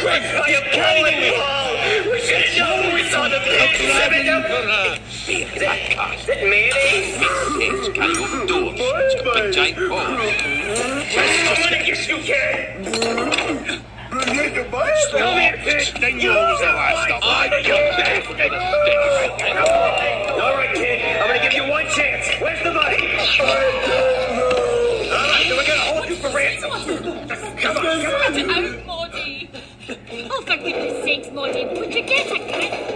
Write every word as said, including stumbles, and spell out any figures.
I am calling you all! We should have known we saw the pigs! Is it mayonnaise? It's can't open doors. It's got big giant paws. Yes, you can! Come here, kid! Then you was the last of I All right, kid. I'm gonna give you one chance. Where's the money? All right, so we're gonna hold you for ransom. Come on, come on. Oh, Morty. Oh, for goodness sakes, Morty. Put your gas, I can't.